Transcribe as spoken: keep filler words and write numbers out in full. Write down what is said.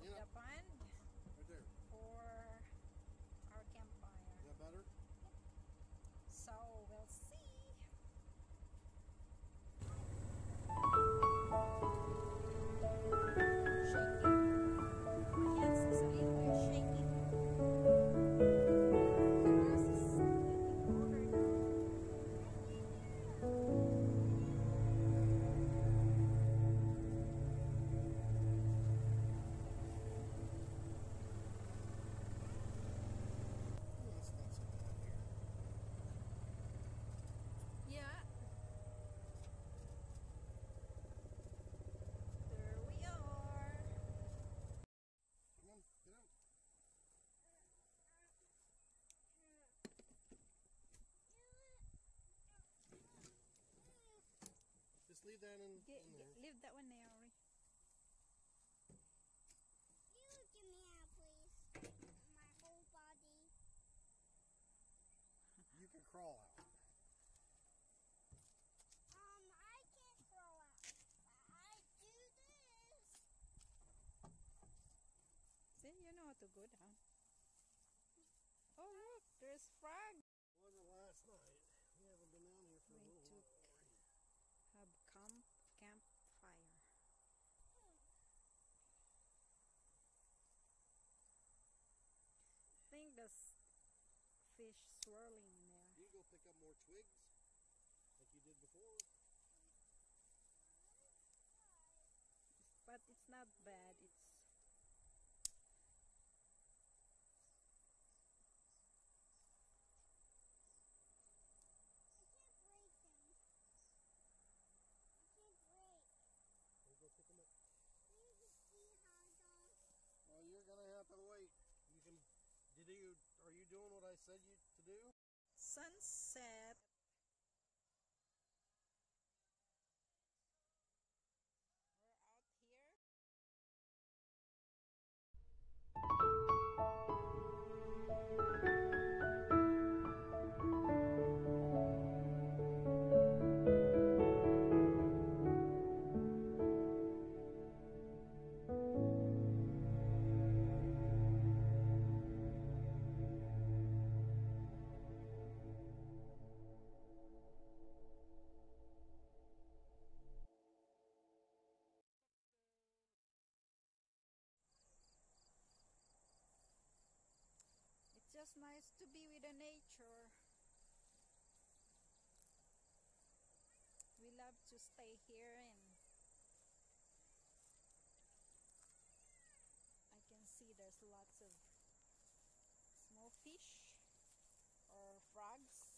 Yeah. the band Right there. for our campfire. Is that better? So we'll see. Yeah. There we are. Come on, get out. Just leave that in, Get, in there. get, leave that one there, Ori. You give me out, please. My whole body. You can crawl out. Um, I can't crawl out. I do this. See, you know how to go down. Oh look, there's frog. It wasn't last night. We haven't been down here for We a little took while. have camp campfire. I think there's fish swirling in there. You can go pick up more twigs like you did before. But it's not bad. It's I can't break them. I can't break. We'll go pick them up. Please see how those. Well, you're gonna have to wait. You can. Did you? Are you doing what I said you to do? sunset. We're out here. It's just nice to be with the nature. We love to stay here, and I can see there's lots of small fish or frogs.